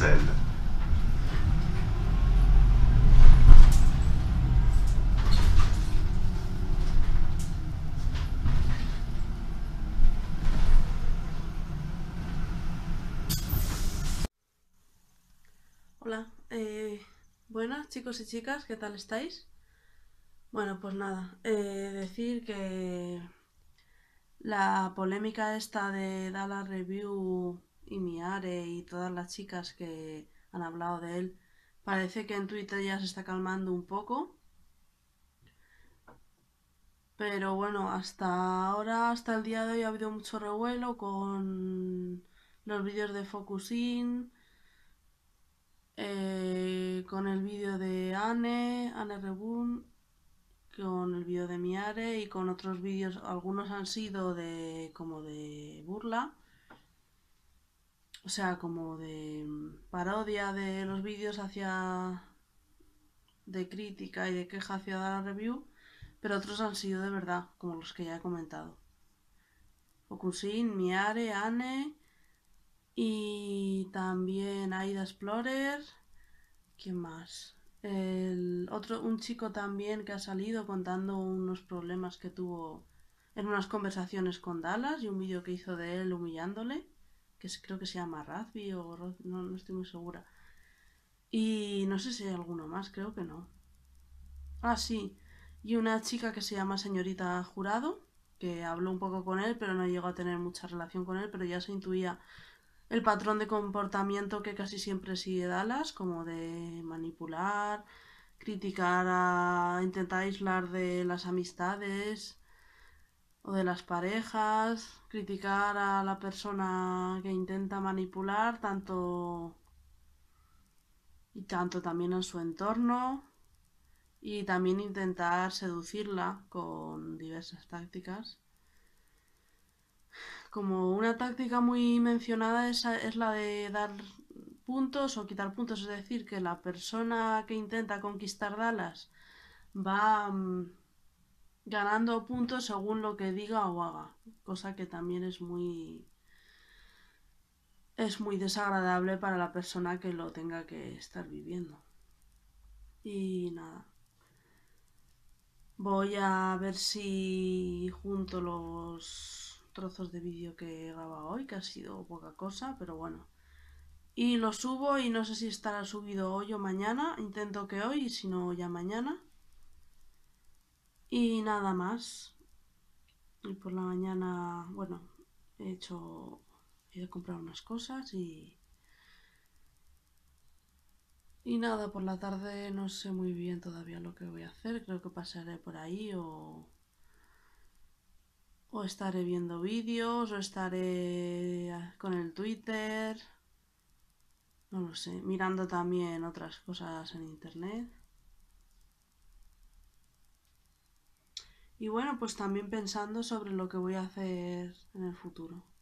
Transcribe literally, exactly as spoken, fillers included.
Bruxelles. Hola, eh, buenas chicos y chicas, ¿qué tal estáis? Bueno, pues nada, eh, decir que la polémica esta de Dallas Review y Miare y todas las chicas que han hablado de él, parece que en Twitter ya se está calmando un poco. Pero bueno, hasta ahora, hasta el día de hoy ha habido mucho revuelo con los vídeos de Focusing, eh, con el vídeo de Anne, Anne Rebun, con el vídeo de Miare y con otros vídeos. Algunos han sido de como de burla, o sea, como de mm, parodia de los vídeos hacia de crítica y de queja hacia la review, pero otros han sido de verdad, como los que ya he comentado. Focusing, Miare, Anne y también Aida Explorer. ¿Quién más? El otro, un chico también que ha salido contando unos problemas que tuvo en unas conversaciones con Dallas y un vídeo que hizo de él humillándole, que es, creo que se llama Razby o Ro- no, no estoy muy segura. Y no sé si hay alguno más, creo que no. Ah, sí. Y una chica que se llama Señorita Jurado, que habló un poco con él, pero no llegó a tener mucha relación con él, pero ya se intuía el patrón de comportamiento que casi siempre sigue Dallas, como de manipular, criticar, a intentar aislar de las amistades o de las parejas, criticar a la persona que intenta manipular, tanto y tanto también en su entorno, y también intentar seducirla con diversas tácticas. Como una táctica muy mencionada es, es la de dar puntos o quitar puntos, es decir, que la persona que intenta conquistar Dallas va um, ganando puntos según lo que diga o haga, cosa que también es muy es muy desagradable para la persona que lo tenga que estar viviendo. Y nada, voy a ver si junto los trozos de vídeo que he grabado hoy, que ha sido poca cosa, pero bueno. Y lo subo y no sé si estará subido hoy o mañana. Intento que hoy, y si no ya mañana. Y nada más. Y por la mañana, bueno, he hecho... He ido a comprar unas cosas y... Y nada, por la tarde no sé muy bien todavía lo que voy a hacer. Creo que pasaré por ahí o... O estaré viendo vídeos o estaré con el Twitter. No lo sé. Mirando también otras cosas en internet. Y bueno, pues también pensando sobre lo que voy a hacer en el futuro.